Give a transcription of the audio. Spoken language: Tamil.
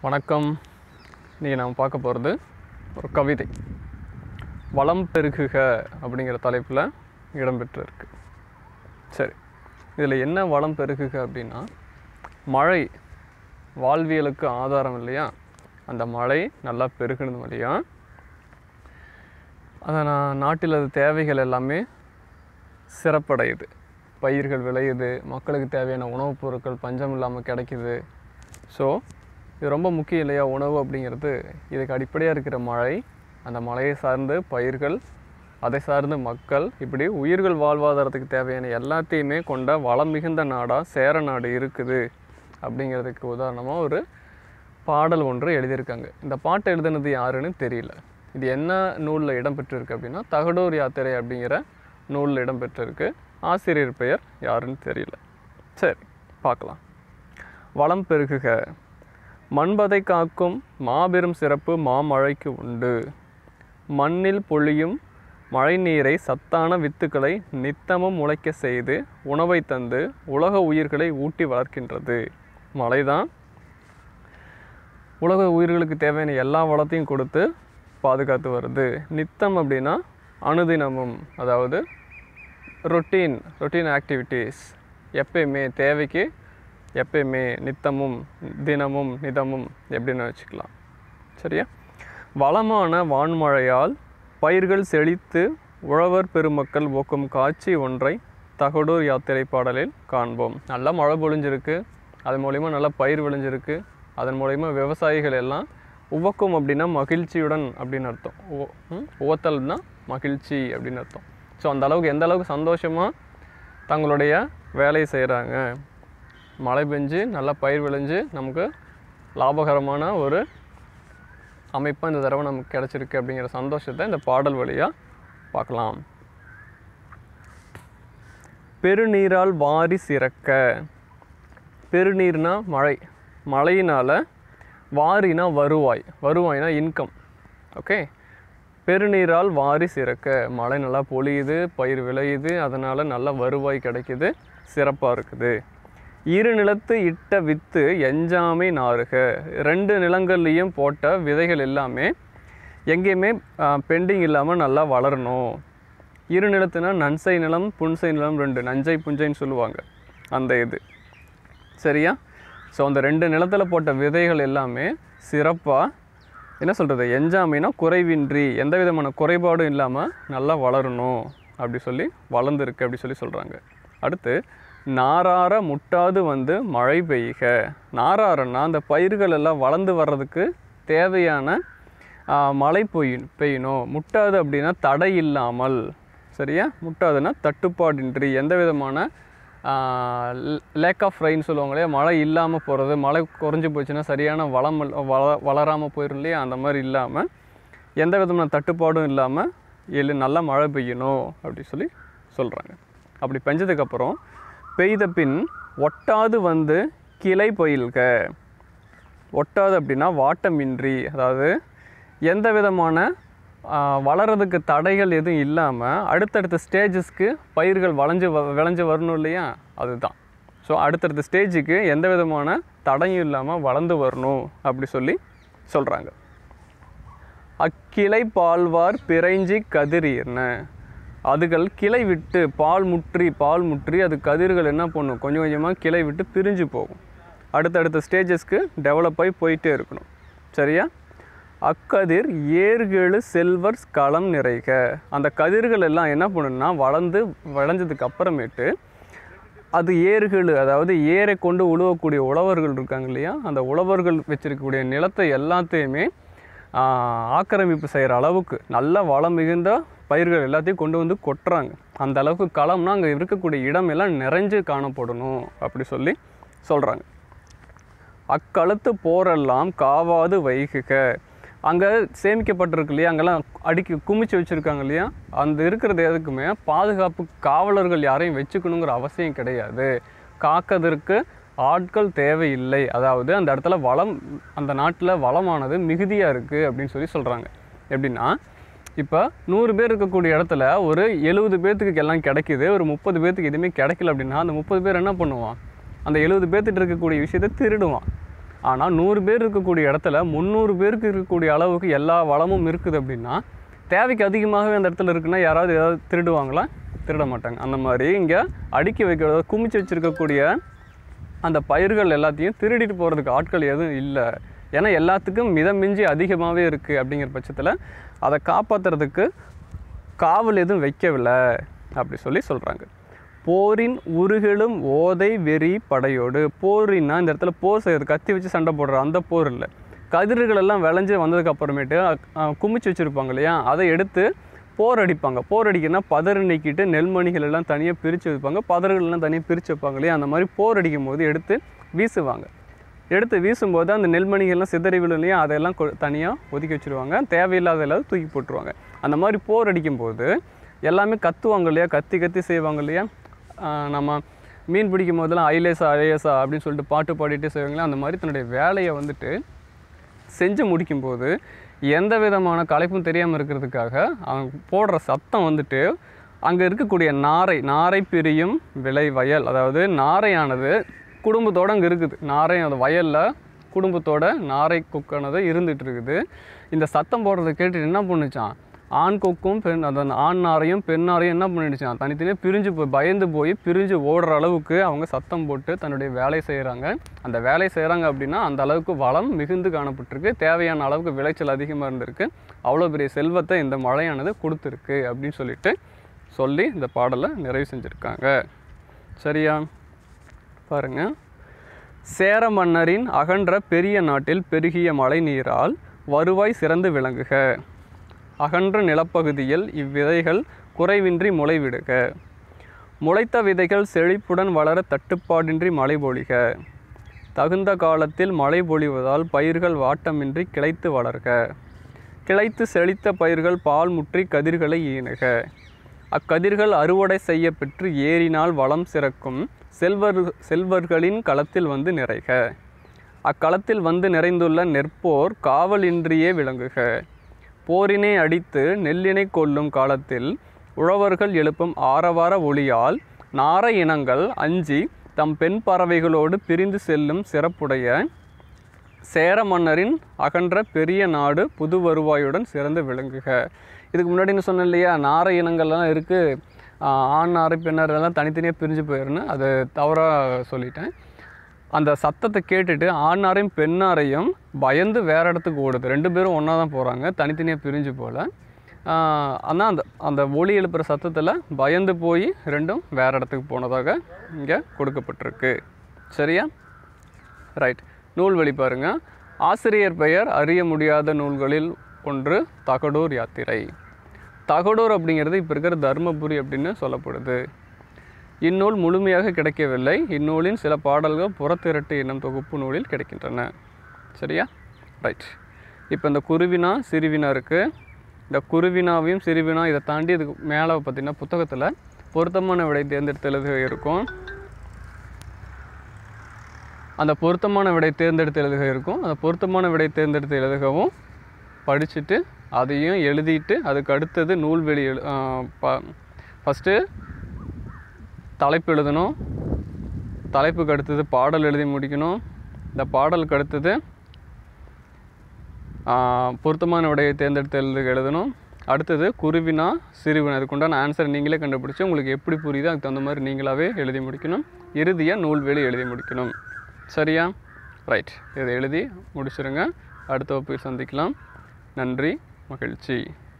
வணக்கம். இன்றைக்கி நாம் பார்க்க போகிறது ஒரு கவிதை. வளம் பெருகுக அப்படிங்கிற தலைப்பில் இடம்பெற்றிருக்கு. சரி, இதில் என்ன வளம் பெருகுக அப்படின்னா, மழை வாழ்வியலுக்கு ஆதாரம் இல்லையா? அந்த மழை நல்லா பெருகணும் இல்லையா? அதை நாட்டில் அது தேவைகள் எல்லாமே சிறப்படையுது. பயிர்கள் விளையுது, மக்களுக்கு தேவையான உணவுப் பொருட்கள் பஞ்சம் இல்லாமல் கிடைக்குது. ஸோ இது ரொம்ப முக்கியம் இல்லையா? உணவு அப்படிங்கிறது இதுக்கு அடிப்படையாக இருக்கிற மழை, அந்த மழையை சார்ந்து பயிர்கள், அதை சார்ந்து மக்கள், இப்படி உயிர்கள் வாழ்வாதாரத்துக்கு தேவையான எல்லாத்தையுமே கொண்ட வளம் மிகுந்த நாடாக சேர நாடு இருக்குது அப்படிங்கிறதுக்கு உதாரணமாக ஒரு பாடல் ஒன்று எழுதியிருக்காங்க. இந்த பாட்டை எழுதுனது யாருன்னு தெரியல. இது என்ன நூலில் இடம்பெற்றிருக்கு அப்படின்னா, தகடூர் யாத்திரை அப்படிங்கிற நூலில் இடம்பெற்றிருக்கு. ஆசிரியர் பெயர் யாருன்னு தெரியல. சரி, பார்க்கலாம். வளம் பெருகுக. மண்பதை காக்கும் மாபெரும் சிறப்பு மாமழைக்கு உண்டு. மண்ணில் பொழியும் மழை நீரை சத்தான வித்துக்களை நித்தமும் முளைக்க செய்து உணவை தந்து உலக உயிர்களை ஊட்டி வளர்க்கின்றது. மழைதான் உலக உயிர்களுக்கு தேவையான எல்லா வளத்தையும் கொடுத்து பாதுகாத்து வருது. நித்தம் அப்படின்னா அனுதினமும், அதாவது ரொட்டீன் ஆக்டிவிட்டீஸ், எப்பயுமே, தேவைக்கு எப்பயுமே, நித்தமும், தினமும், நிதமும் எப்படின்னு வச்சுக்கலாம். சரியா? வளமான வான்மழையால் பயிர்கள் செழித்து உழவர் பெருமக்கள் போக்கும் காட்சி ஒன்றை தகடூர் யாத்திரை பாடலில் காண்போம். நல்லா மழை பொழிஞ்சிருக்கு, அது மூலிமா நல்லா பயிர் விளைஞ்சிருக்கு. அதன் மூலிமா விவசாயிகள் எல்லாம் உவக்கும் அப்படின்னா மகிழ்ச்சியுடன் அப்படின்னு அர்த்தம். உவத்தல்னா மகிழ்ச்சி அப்படின்னு அர்த்தம். ஸோ அந்த அளவுக்கு எந்த அளவுக்கு சந்தோஷமாக தங்களுடைய வேலையை செய்கிறாங்க. மழை பெஞ்சு நல்லா பயிர் விளைஞ்சு நமக்கு லாபகரமான ஒரு அமைப்பாக இந்த தடவை நமக்கு கிடச்சிருக்கு அப்படிங்கிற சந்தோஷத்தை இந்த பாடல் வழியாக பார்க்கலாம். பெருநீரால் வாரி சிறக்க. பெருநீர்னா மழை, மழையினால், வாரினா வருவாய், வருவாய்னா இன்கம். ஓகே, பெருநீரால் வாரி சிறக்க. மழை நல்லா பொழியுது, பயிர் விளையுது, அதனால் நல்ல வருவாய் கிடைக்குது, சிறப்பாக இருக்குது. இரு நிலத்து இட்ட வித்து எஞ்சாமை நாறுக. ரெண்டு நிலங்கள்லேயும் போட்ட விதைகள் எல்லாமே எங்கேயுமே பெண்டிங் இல்லாமல் நல்லா வளரணும். இரு நிலத்துனா நன்சை நிலம், புன்சை நிலம், ரெண்டு, நஞ்சை புஞ்சைன்னு சொல்லுவாங்க அந்த இது. சரியா? ஸோ அந்த ரெண்டு நிலத்தில் போட்ட விதைகள் எல்லாமே சிறப்பாக, என்ன சொல்கிறது, எஞ்சாமைனா குறைவின்றி, எந்த விதமான குறைபாடும் இல்லாமல் நல்லா வளரணும் அப்படி சொல்லி வளர்ந்துருக்கு அப்படி சொல்லி சொல்கிறாங்க. அடுத்து, நாரார முட்டாது வந்து மழை பெய்க. நாராரன்னா அந்த பயிர்கள் எல்லாம் வளர்ந்து வர்றதுக்கு தேவையான மழை பெய்யணும். முட்டாது அப்படின்னா தடை இல்லாமல். சரியா? முட்டாதுன்னா தட்டுப்பாடின்றி, எந்த விதமான லேக் ஆஃப் ரெயின் சொல்லுவாங்க இல்லையா, மழை இல்லாமல் போகிறது, மழை குறைஞ்சி போச்சுன்னா சரியான வளராமல் போயிடும் இல்லையா, அந்த மாதிரி இல்லாமல், எந்த விதமான தட்டுப்பாடும் இல்லாமல் நல்லா மழை பெய்யணும் அப்படி சொல்லி சொல்கிறாங்க. அப்படி பெஞ்சதுக்கப்புறம் பெய்த பின் ஒட்டாது வந்து கிளை பயில்க. ஒட்டாது அப்படின்னா வாட்டமின்றி, அதாவது எந்த விதமான வளர்கிறதுக்கு தடைகள் எதுவும் இல்லாமல் அடுத்தடுத்த ஸ்டேஜஸ்க்கு பயிர்கள் விளைஞ்சு வரணும் இல்லையா, அதுதான். ஸோ அடுத்தடுத்த ஸ்டேஜுக்கு எந்த விதமான தடையும் இல்லாமல் வளர்ந்து வரணும் அப்படி சொல்லி சொல்கிறாங்க. அக்கிளை பால்வார் பிறைஞ்சி கதிரீர்ன. அதுகள் கிளை விட்டு பால் முற்றி அது கதிர்கள் என்ன பண்ணும், கொஞ்சம் கொஞ்சமாக கிளை விட்டு பிரிஞ்சு போகும். அடுத்தடுத்த ஸ்டேஜஸ்க்கு டெவலப் ஆகி போயிட்டே இருக்கணும். சரியா? அக்கதிர் ஏர்கெழு செல்வர் களம் நிறைக. அந்த கதிர்கள் எல்லாம் என்ன பண்ணுன்னா விளைஞ்சதுக்கு அப்புறமேட்டு அது ஏர்கெழு, அதாவது ஏரை கொண்டு உழுவக்கூடிய உழவர்கள் இருக்காங்க இல்லையா, அந்த உழவர்கள் வச்சிருக்கக்கூடிய நிலத்தை எல்லாத்தையுமே ஆக்கிரமிப்பு செய்கிற அளவுக்கு நல்ல வளம் மிகுந்த பயிர்கள் எல்லாத்தையும் கொண்டு வந்து கொட்டுறாங்க. அந்த அளவுக்கு களம்னா அங்கே இருக்கக்கூடிய இடம் எல்லாம் நிறைஞ்சு காணப்படணும் அப்படி சொல்லி சொல்கிறாங்க. அக்களத்து போரெல்லாம் காவாது வைகுக. அங்கே சேமிக்கப்பட்டிருக்கு இல்லையா, அங்கெல்லாம் குமிச்சு வச்சுருக்காங்க இல்லையா, அந்த இருக்கிறது எதுக்குமே பாதுகாப்பு காவலர்கள் யாரையும் வச்சுக்கணுங்கிற அவசியம் கிடையாது. காக்கிறதுக்கு ஆட்கள் தேவையில்லை. அதாவது அந்த இடத்துல அந்த நாட்டில் வளமானது மிகுதியாக இருக்குது அப்படின்னு சொல்லி சொல்கிறாங்க. எப்படின்னா, இப்போ 100 பேர் இருக்கக்கூடிய இடத்துல ஒரு 70 பேர்த்துக்கு எல்லாம் கிடைக்கிது, ஒரு 30 பேர்த்துக்கு எதுவுமே கிடைக்கல அப்படின்னா அந்த 30 பேர் என்ன பண்ணுவான், அந்த 70 பேர்த்துட்டு இருக்கக்கூடிய விஷயத்தை திருடுவான். ஆனால் 100 பேர் இருக்கக்கூடிய இடத்துல 300 பேருக்கு இருக்கக்கூடிய அளவுக்கு எல்லா வளமும் இருக்குது அப்படின்னா தேவைக்கு அதிகமாகவே அந்த இடத்துல இருக்குன்னா யாராவது ஏதாவது திருடுவாங்களா? திருட மாட்டாங்க. அந்த மாதிரி இங்கே அடுக்கி வைக்கிறத குமிச்சு வச்சுருக்கக்கூடிய அந்த பயிர்கள் எல்லாத்தையும் திருடிட்டு போகிறதுக்கு ஆட்கள் எதுவும் இல்லை. ஏன்னா எல்லாத்துக்கும் மிதமிஞ்சி அதிகமாகவே இருக்குது. அப்படிங்கிற பட்சத்தில் அதை காப்பாற்றுறதுக்கு காவல் எதுவும் வைக்கவில்லை அப்படி சொல்கிறாங்க. போரின் உருகெழும் ஓதை வெறி படையோடு. போரின்னா இந்த இடத்துல போர் செய்கிறது, கத்தி வச்சு சண்டை போடுற அந்த போர் இல்லை. கதிர்கள் எல்லாம் விளைஞ்சு வந்ததுக்கு அப்புறமேட்டு குமிச்சு வச்சுருப்பாங்க இல்லையா, அதை எடுத்து போர் அடிப்பாங்க. போர் அடிக்கணும்னா பதறு நீக்கிட்டு நெல்மணிகள் எல்லாம் தனியாக பிரித்து வைப்பாங்க, பதறுகள் எல்லாம் தனியாக பிரித்து வைப்பாங்க இல்லையா. அந்த மாதிரி போர் அடிக்கும் போது எடுத்து வீசுவாங்க. எடுத்து வீசும்போது அந்த நெல்மணிகள்லாம் சிதறி விழும் இல்லையா, அதெல்லாம் தனியாக ஒதுக்கி வச்சுருவாங்க, தேவையில்லாத எல்லாம் தூக்கி போட்டுருவாங்க. அந்த மாதிரி போர் அடிக்கும்போது எல்லாமே கத்துவாங்க இல்லையா, கத்தி கத்தி செய்வாங்க இல்லையா. நம்ம மீன் பிடிக்கும் போதெல்லாம் ஐலேசா ஐலேசா அப்படின்னு சொல்லிட்டு பாட்டு பாடிட்டு செய்வாங்களே, அந்த மாதிரி தன்னுடைய வேலையை வந்துட்டு செஞ்சு முடிக்கும்போது எந்த விதமான களைப்பும் தெரியாமல் இருக்கிறதுக்காக அவங்க போடுற சத்தம் வந்துட்டு அங்கே இருக்கக்கூடிய நாரை பிரியும் விளை வயல், அதாவது நாரையானது குடும்பத்தோடு அங்கே இருக்குது. நாரை அந்த வயலில் குடும்பத்தோட நாரை கொக்கானது இருந்துகிட்டு இருக்குது. இந்த சத்தம் போடுறதை கேட்டுட்டு என்ன பண்ணுச்சான், ஆண் கொக்கும் அந்த ஆண் நாரையும் பெண் நாரையும் என்ன பண்ணிடுச்சான், தனித்தனியாக பிரிஞ்சு பயந்து போய் பிரிஞ்சு ஓடுற அளவுக்கு அவங்க சத்தம் போட்டு தன்னுடைய வேலை செய்கிறாங்க. அந்த வேலை செய்கிறாங்க அப்படின்னா அந்த அளவுக்கு வளம் மிகுந்து காணப்பட்டிருக்கு, தேவையான அளவுக்கு விளைச்சல் அதிகமாக இருந்திருக்கு, அவ்வளோ பெரிய செல்வத்தை இந்த மழையானது கொடுத்துருக்கு அப்படின்னு சொல்லி இந்த பாடலை நிறைவு செஞ்சுருக்காங்க. சரியா? பாருங்கள். சேர மன்னரின் அகன்ற பெரிய நாட்டில் பெருகிய மழை நீரால் வருவாய் சிறந்து விளங்குக. அகன்ற நிலப்பகுதியில் இவ்விதைகள் குறைவின்றி முளைவிடுக. முளைத்த விதைகள் செழிப்புடன் வளர தட்டுப்பாடின்றி மழை பொழிக. தகுந்த காலத்தில் மழை பொழிவதால் பயிர்கள் வாட்டமின்றி கிளைத்து வளர்க. கிளைத்து செழித்த பயிர்கள் பால் முற்றி கதிர்களை ஈனுக. அக்கதிர்கள் அறுவடை செய்ய பெற்று ஏறினால் வளம் சிறக்கும் செல்வர்களின் களத்தில் வந்து நிறைக. அக்களத்தில் வந்து நிறைந்துள்ள நெற்போர் காவலின்றியே விளங்குக. போரினை அடித்து நெல்லினை கொல்லும் காலத்தில் உழவர்கள் எழுப்பும் ஆரவார ஒளியால் நாரை இனங்கள் அஞ்சி தம் பெண் பறவைகளோடு பிரிந்து செல்லும் சிறப்புடைய சேர மன்னரின் அகன்ற பெரிய நாடு புது வருவாயுடன் சிறந்து விளங்குக. இதுக்கு முன்னாடி சொன்னேன் இல்லையா, நாரை இனங்கள்லாம் இருக்குது, ஆண் நாரை பெண் நாரை எல்லாம் தனித்தனியாக பிரிஞ்சு போயிடுன்னு, அது தவறாக சொல்லிட்டேன். அந்த சத்தத்தை கேட்டுட்டு ஆண் நாரையும் பெண் நாரையும் பயந்து வேறு இடத்துக்கு ஓடுது. 2 பேரும் ஒன்றா தான் போகிறாங்க, தனித்தனியாக பிரிஞ்சு போகல. ஆனால் அந்த ஒலி எழுப்புகிற சத்தத்தில் பயந்து போய் 2ம் வேறு இடத்துக்கு போனதாக இங்கே கொடுக்கப்பட்டிருக்கு. சரியா? ரைட். நூல்வழி பாருங்கள். ஆசிரியர் பெயர் அறிய முடியாத நூல்களில் ஒன்று தகடூர் யாத்திரை. தகடூர் அப்படிங்கிறது இப்போ இருக்கிற தர்மபுரி அப்படின்னு சொல்லப்படுது. இந்நூல் முழுமையாக கிடைக்கவில்லை. இந்நூலின் சில பாடல்கள் புறத்திரட்டு என்னும் தொகுப்பு நூலில் கிடைக்கின்றன. சரியா? ரைட். இப்போ இந்த குருவினா சிறுவினா இருக்குது. இந்த குருவினாவையும் சிறுவினா இதை தாண்டி இதுக்கு மேலே பார்த்திங்கன்னா புத்தகத்தில் பொருத்தமான விடை தேர்ந்தெடுத்து எழுதுக இருக்கும். அந்த பொருத்தமான விடை தேர்ந்தெடுத்து எழுதுக இருக்கும். அந்த பொருத்தமான விடை தேர்ந்தெடுத்து எழுதுகவும் படிச்சுட்டு அதையும் எழுதிட்டு அதுக்கு அடுத்தது நூல்வெளி ஃபஸ்ட்டு தலைப்பு எழுதணும். தலைப்புக்கு அடுத்தது பாடல் எழுதி முடிக்கணும். இந்த பாடலுக்கு அடுத்தது பொருத்தமான விடையை தேர்ந்தெடுத்து எழுதணும். அடுத்தது குருவினா சிறுவினா, அதுக்குண்டான ஆன்சர் நீங்களே கண்டுபிடிச்சி உங்களுக்கு எப்படி புரியுதோ அதுக்கு தகுந்த மாதிரி நீங்களாகவே எழுதி முடிக்கணும். இறுதியாக நூல்வெளி எழுதி முடிக்கணும். சரியா? ரைட். இதை எழுதி முடிச்சிருங்க. அடுத்த வகுப்பில் சந்திக்கலாம். நன்றி, மகிழ்ச்சி.